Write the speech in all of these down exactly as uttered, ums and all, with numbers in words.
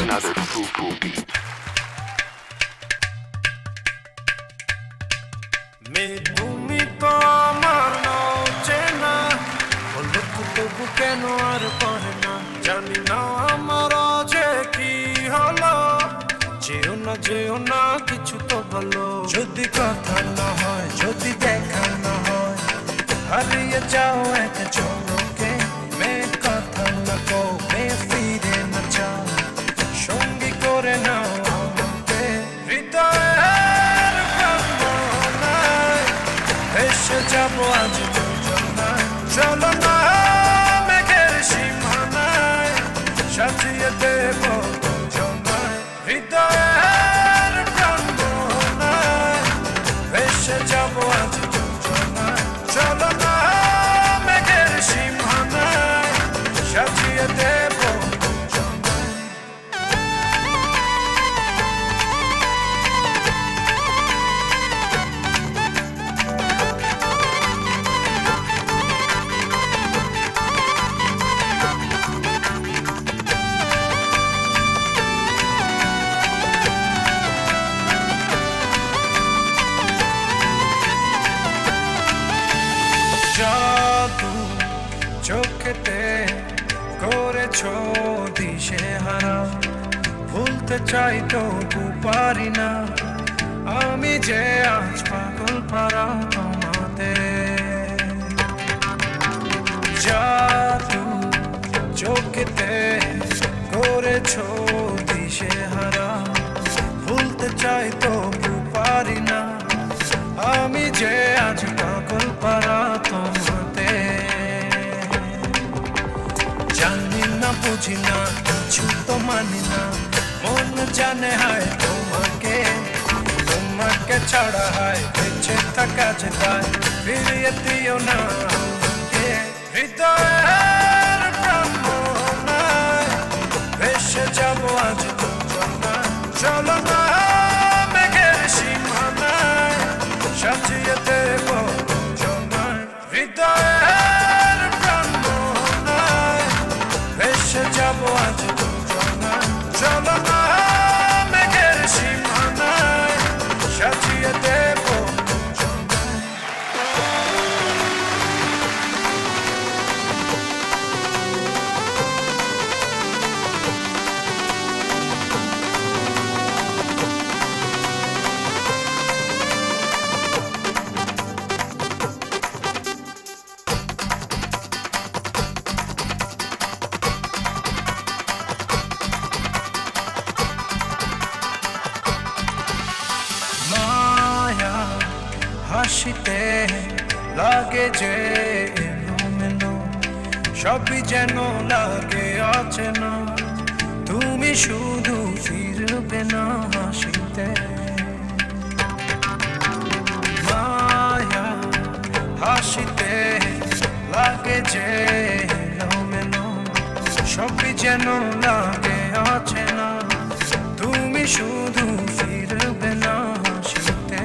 another fruitful beat. मैं তুমি তো আমার নাও চেনা বললো তবু কেন আর পড়ে না জানি না আমার যে কি হলো যেও না যেও না কিছু তো বলো যদি কথা না হয় যদি দেখা না হয় হারিয়ে যাও এক ঝলকে মে কথা না কো মে ফিরে না যাও সঙ্গী করে নাও আমাকে হৃদয়ের কামনায় ভেসে যাবো আজ দুজনায় চলো না মেঘের সীমানায় সাজিয়ে দেবো দুজনায় হৃদয়ের কামনায় ভেসে যাবো আজ দুজনায় চলো না মেঘের সীমানায় সাজিয়ে দেবো জাদু চোখেতে করেছো দিশে হারা ভুলতে চাই তবু পারি না আমি যে আজ পাগল পারা তোমাতে জাদু চোখেতে করেছো দিশে হারা ভুলতে চাই তবু পারি না আমি যে আজ পাগল পারা তোমাতে জানি না বুঝি না কিছু তো মানি না মন জানে হায় তোমাকে তোমাকে ছাড়া হায় বেঁচে থাকা যেতায় ফিরিয়ে দিও না আমাকে হৃদয়ের কামনায় ভেসে যাবো আজ দুজনায় চলো না মেঘের সীমানায় সাজিয়ে দেবো দুজনায় হৃদয়ের কামনায় ভেসে যাবো আজ দুজনায় চলো না মেঘের সীমানায় সাজিয়ে দেবো হাসিতে লাগে যে এলোমেলো সবই যেন লাগে অচেনা তুমি শুধু ফিরবে না হাসিতে মায়া হাসিতে লাগে যে এলোমেলো সবই যেন লাগে অচেনা তুমি শুধু ফিরবে না হাসিতে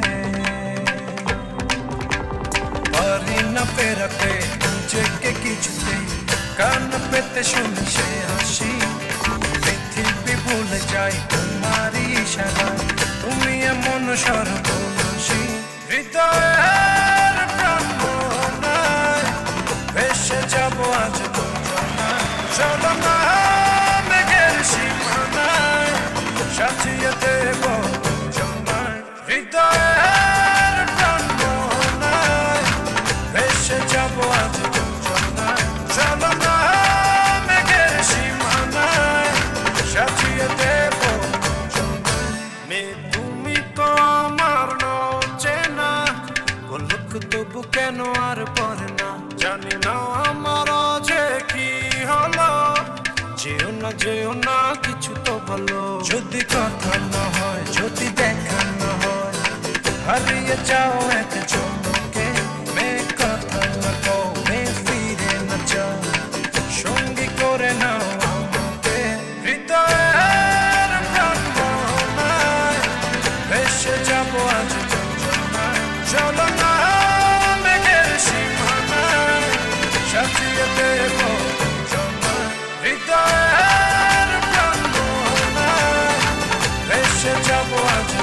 পারি না ফেরাতে নিজেকে কিছুতে কান পেতে শুনি সে হাসি পৃথিবী ভুলে যাই তোমারই ইশারায় তুমি এমন সর্বনাশী হৃদয়ের কামনায় ভেসে যাবো আজ দুজনায় চলো না মেঘের সীমানায় সাজিয়ে দেবো দুজনায় হৃদয়ের কামনায় ভেসে যাবো আজ দুজনায় চলো না মেঘের সীমানায় সাজিয়ে দেবো মে তুমি তো আমার নও চেনা বলুক তবু কেন আর পড়ে না জানি না আমার যে কি হলো যেও না যেও না কিছু তো বলো যদি কথা না হয় যদি দেখা না হয় হারিয়ে যাও এক ঝলকে মে কথা না কো মে ফিরে না যাও সঙ্গী করে নাও আমাকে হৃদয়ের কামনায় ভেসে যাবো আজ দুজনায় চলো না মেঘের সীমানায় সাজিয়ে দেবো দুজনায় হৃদয়ের কামনায় ভেসে যাবো আজ